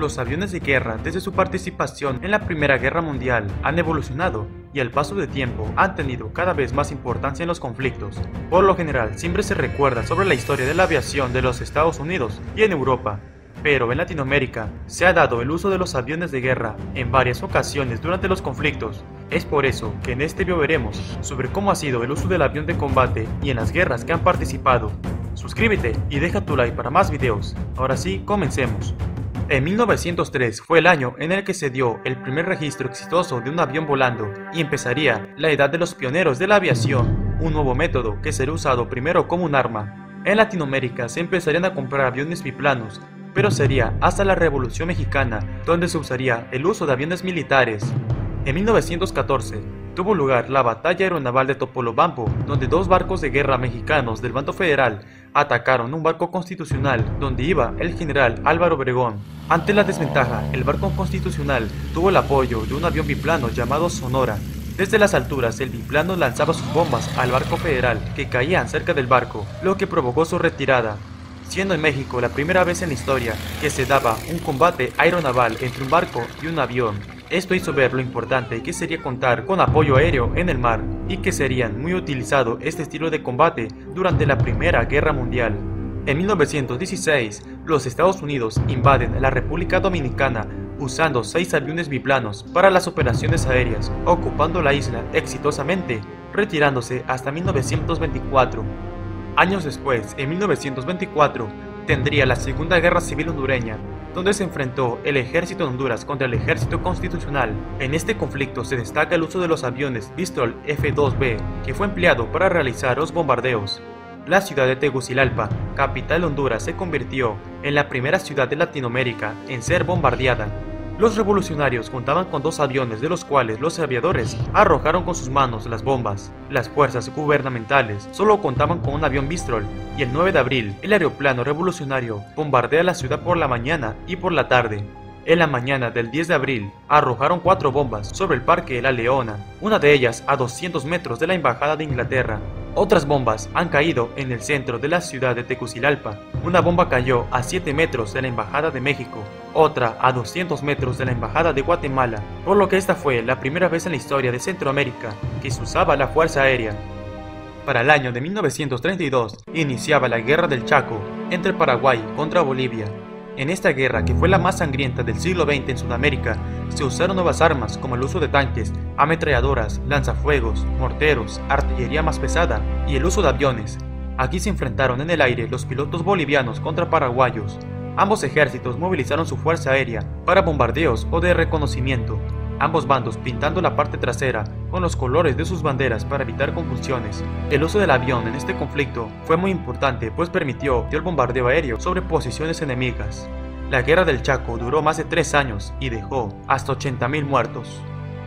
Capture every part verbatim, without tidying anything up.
Los aviones de guerra, desde su participación en la Primera Guerra Mundial, han evolucionado y al paso del tiempo han tenido cada vez más importancia en los conflictos. Por lo general, siempre se recuerda sobre la historia de la aviación de los Estados Unidos y en Europa, pero en Latinoamérica se ha dado el uso de los aviones de guerra en varias ocasiones durante los conflictos. Es por eso que en este video veremos sobre cómo ha sido el uso del avión de combate y en las guerras que han participado. Suscríbete y deja tu like para más videos. Ahora sí, comencemos. En mil novecientos tres fue el año en el que se dio el primer registro exitoso de un avión volando y empezaría la edad de los pioneros de la aviación, un nuevo método que será usado primero como un arma. En Latinoamérica se empezarían a comprar aviones biplanos, pero sería hasta la Revolución Mexicana donde se usaría el uso de aviones militares. En mil novecientos catorce tuvo lugar la Batalla Aeronaval de Topolobampo, donde dos barcos de guerra mexicanos del bando federal atacaron un barco constitucional donde iba el general Álvaro Obregón. Ante la desventaja, el barco constitucional tuvo el apoyo de un avión biplano llamado Sonora. Desde las alturas, el biplano lanzaba sus bombas al barco federal, que caían cerca del barco, lo que provocó su retirada, siendo en México la primera vez en la historia que se daba un combate aeronaval entre un barco y un avión. Esto hizo ver lo importante que sería contar con apoyo aéreo en el mar y que serían muy utilizado este estilo de combate durante la Primera Guerra Mundial. En mil novecientos dieciséis, los Estados Unidos invaden la República Dominicana usando seis aviones biplanos para las operaciones aéreas, ocupando la isla exitosamente, retirándose hasta mil novecientos veinticuatro. Años después, en mil novecientos veinticuatro, tendría la Segunda Guerra Civil hondureña, donde se enfrentó el ejército de Honduras contra el ejército constitucional. En este conflicto se destaca el uso de los aviones Mistral F dos B, que fue empleado para realizar los bombardeos. La ciudad de Tegucigalpa, capital de Honduras, se convirtió en la primera ciudad de Latinoamérica en ser bombardeada. Los revolucionarios contaban con dos aviones, de los cuales los aviadores arrojaron con sus manos las bombas. Las fuerzas gubernamentales solo contaban con un avión Mistral, y el nueve de abril, el aeroplano revolucionario bombardea la ciudad por la mañana y por la tarde. En la mañana del diez de abril, arrojaron cuatro bombas sobre el Parque de la Leona, una de ellas a doscientos metros de la Embajada de Inglaterra. Otras bombas han caído en el centro de la ciudad de Tegucigalpa. Una bomba cayó a siete metros de la Embajada de México, otra a doscientos metros de la Embajada de Guatemala, por lo que esta fue la primera vez en la historia de Centroamérica que se usaba la Fuerza Aérea. Para el año de mil novecientos treinta y dos, iniciaba la Guerra del Chaco entre Paraguay contra Bolivia. En esta guerra, que fue la más sangrienta del siglo veinte en Sudamérica, se usaron nuevas armas como el uso de tanques, ametralladoras, lanzafuegos, morteros, artillería más pesada y el uso de aviones. Aquí se enfrentaron en el aire los pilotos bolivianos contra paraguayos. Ambos ejércitos movilizaron su fuerza aérea para bombardeos o de reconocimiento, ambos bandos pintando la parte trasera con los colores de sus banderas para evitar confusiones. El uso del avión en este conflicto fue muy importante, pues permitió el bombardeo aéreo sobre posiciones enemigas. La Guerra del Chaco duró más de tres años y dejó hasta ochenta mil muertos.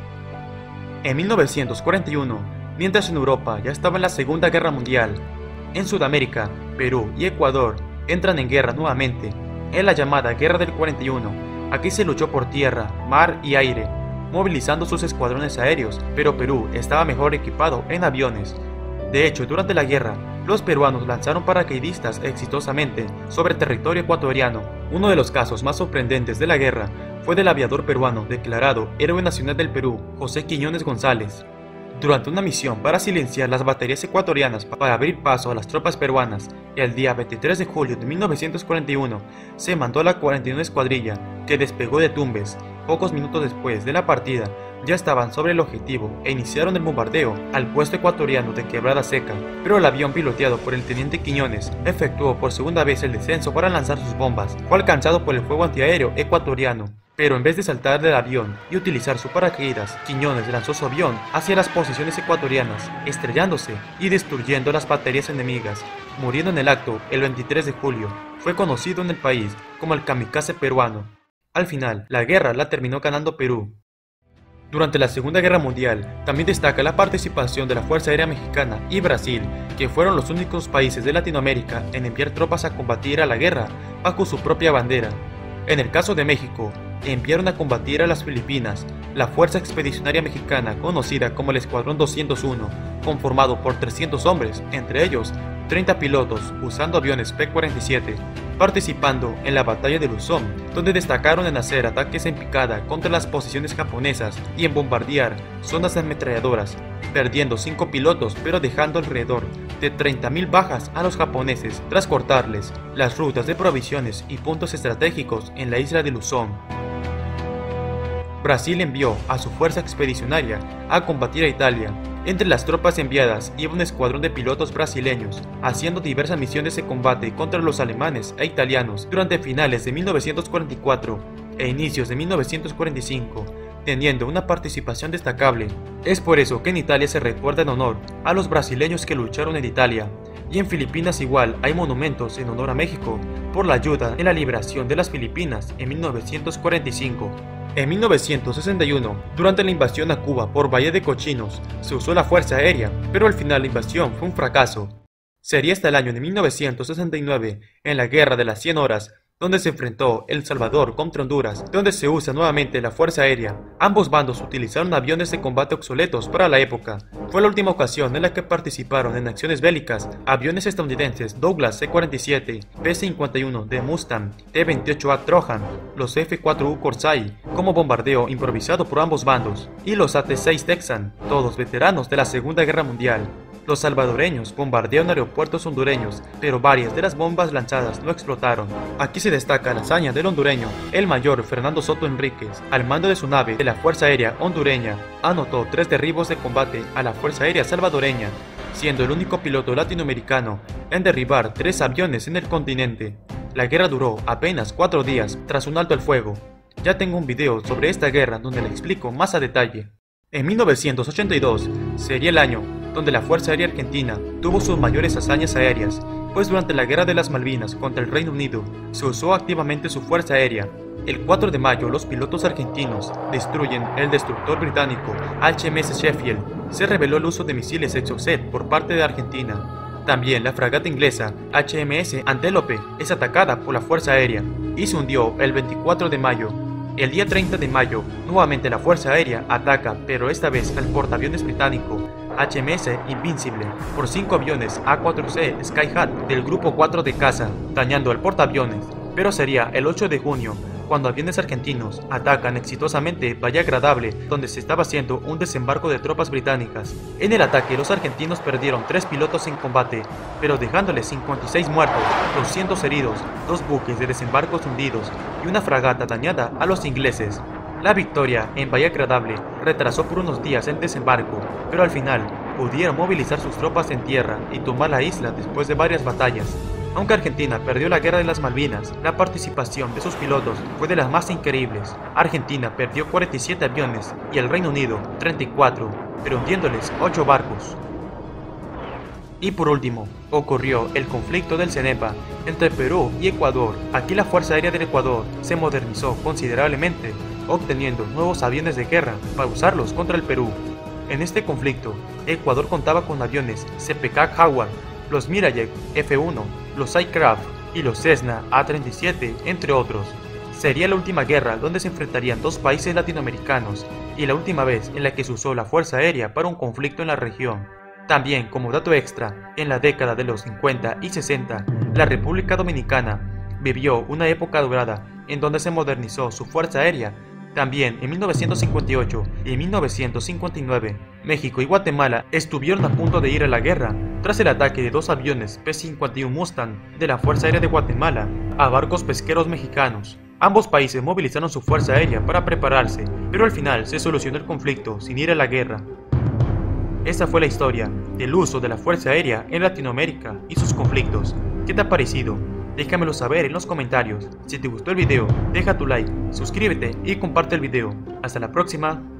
En mil novecientos cuarenta y uno, mientras en Europa ya estaba en la Segunda Guerra Mundial, en Sudamérica, Perú y Ecuador entran en guerra nuevamente, en la llamada Guerra del cuarenta y uno. Aquí se luchó por tierra, mar y aire, movilizando sus escuadrones aéreos, pero Perú estaba mejor equipado en aviones. De hecho, durante la guerra, los peruanos lanzaron paracaidistas exitosamente sobre territorio ecuatoriano. Uno de los casos más sorprendentes de la guerra fue del aviador peruano declarado héroe nacional del Perú, José Quiñones González. Durante una misión para silenciar las baterías ecuatorianas para abrir paso a las tropas peruanas, el día veintitrés de julio de mil novecientos cuarenta y uno se mandó la cuarenta y una Escuadrilla, que despegó de Tumbes. Pocos minutos después de la partida, ya estaban sobre el objetivo e iniciaron el bombardeo al puesto ecuatoriano de Quebrada Seca, pero el avión piloteado por el teniente Quiñones efectuó por segunda vez el descenso para lanzar sus bombas. Fue alcanzado por el fuego antiaéreo ecuatoriano, pero en vez de saltar del avión y utilizar su paracaídas, Quiñones lanzó su avión hacia las posiciones ecuatorianas, estrellándose y destruyendo las baterías enemigas, muriendo en el acto el veintitrés de julio. Fue conocido en el país como el kamikaze peruano. Al final, la guerra la terminó ganando Perú. Durante la Segunda Guerra Mundial, también destaca la participación de la Fuerza Aérea Mexicana y Brasil, que fueron los únicos países de Latinoamérica en enviar tropas a combatir a la guerra bajo su propia bandera. En el caso de México, enviaron a combatir a las Filipinas la Fuerza Expedicionaria Mexicana, conocida como el Escuadrón doscientos uno, conformado por trescientos hombres, entre ellos treinta pilotos usando aviones P cuarenta y siete. participando en la batalla de Luzón, donde destacaron en hacer ataques en picada contra las posiciones japonesas y en bombardear zonas ametralladoras, perdiendo cinco pilotos pero dejando alrededor de treinta mil bajas a los japoneses tras cortarles las rutas de provisiones y puntos estratégicos en la isla de Luzón. Brasil envió a su fuerza expedicionaria a combatir a Italia. Entre las tropas enviadas iba un escuadrón de pilotos brasileños, haciendo diversas misiones de combate contra los alemanes e italianos durante finales de mil novecientos cuarenta y cuatro e inicios de mil novecientos cuarenta y cinco, teniendo una participación destacable. Es por eso que en Italia se recuerda en honor a los brasileños que lucharon en Italia, y en Filipinas igual hay monumentos en honor a México por la ayuda en la liberación de las Filipinas en mil novecientos cuarenta y cinco. En mil novecientos sesenta y uno, durante la invasión a Cuba por Valle de Cochinos, se usó la Fuerza Aérea, pero al final la invasión fue un fracaso. Sería hasta el año de mil novecientos sesenta y nueve, en la Guerra de las cien Horas, donde se enfrentó El Salvador contra Honduras, donde se usa nuevamente la Fuerza Aérea. Ambos bandos utilizaron aviones de combate obsoletos para la época. Fue la última ocasión en la que participaron en acciones bélicas aviones estadounidenses Douglas C cuarenta y siete, P cincuenta y uno de Mustang, T veintiocho A Trojan, los F cuatro U Corsair, como bombardeo improvisado por ambos bandos, y los A T seis Texan, todos veteranos de la Segunda Guerra Mundial. Los salvadoreños bombardearon aeropuertos hondureños, pero varias de las bombas lanzadas no explotaron. Aquí se destaca la hazaña del hondureño, el mayor Fernando Soto Enríquez, al mando de su nave de la Fuerza Aérea hondureña. Anotó tres derribos de combate a la Fuerza Aérea salvadoreña, siendo el único piloto latinoamericano en derribar tres aviones en el continente. La guerra duró apenas cuatro días tras un alto al fuego. Ya tengo un video sobre esta guerra donde la explico más a detalle. En mil novecientos ochenta y dos sería el año donde la Fuerza Aérea Argentina tuvo sus mayores hazañas aéreas, pues durante la Guerra de las Malvinas contra el Reino Unido se usó activamente su Fuerza Aérea. El cuatro de mayo los pilotos argentinos destruyen el destructor británico H M S Sheffield. Se reveló el uso de misiles Exocet por parte de Argentina. También la fragata inglesa H M S Antelope es atacada por la Fuerza Aérea y se hundió el veinticuatro de mayo. El día treinta de mayo, nuevamente la Fuerza Aérea ataca, pero esta vez al portaaviones británico H M S Invincible por cinco aviones A cuatro C Skyhat del Grupo cuatro de caza, dañando al portaaviones. Pero sería el ocho de junio cuando aviones argentinos atacan exitosamente Bahía Agradable, donde se estaba haciendo un desembarco de tropas británicas. En el ataque los argentinos perdieron tres pilotos en combate, pero dejándoles cincuenta y seis muertos, doscientos heridos, dos buques de desembarcos hundidos y una fragata dañada a los ingleses. La victoria en Bahía Agradable retrasó por unos días el desembarco, pero al final pudieron movilizar sus tropas en tierra y tomar la isla después de varias batallas. Aunque Argentina perdió la Guerra de las Malvinas, la participación de sus pilotos fue de las más increíbles. Argentina perdió cuarenta y siete aviones y el Reino Unido treinta y cuatro, pero hundiéndoles ocho barcos. Y por último, ocurrió el conflicto del Cenepa entre Perú y Ecuador. Aquí la Fuerza Aérea del Ecuador se modernizó considerablemente, obteniendo nuevos aviones de guerra para usarlos contra el Perú. En este conflicto, Ecuador contaba con aviones C P K Jaguar, los Mirage F uno, los Aircraft y los Cessna A treinta y siete, entre otros. Sería la última guerra donde se enfrentarían dos países latinoamericanos y la última vez en la que se usó la Fuerza Aérea para un conflicto en la región. También, como dato extra, en la década de los cincuenta y sesenta, la República Dominicana vivió una época dorada en donde se modernizó su Fuerza Aérea. También en mil novecientos cincuenta y ocho y mil novecientos cincuenta y nueve, México y Guatemala estuvieron a punto de ir a la guerra tras el ataque de dos aviones P cincuenta y uno Mustang de la Fuerza Aérea de Guatemala a barcos pesqueros mexicanos. Ambos países movilizaron su Fuerza Aérea para prepararse, pero al final se solucionó el conflicto sin ir a la guerra. Esta fue la historia del uso de la Fuerza Aérea en Latinoamérica y sus conflictos. ¿Qué te ha parecido? Déjamelo saber en los comentarios. Si te gustó el video, deja tu like, suscríbete y comparte el video. Hasta la próxima.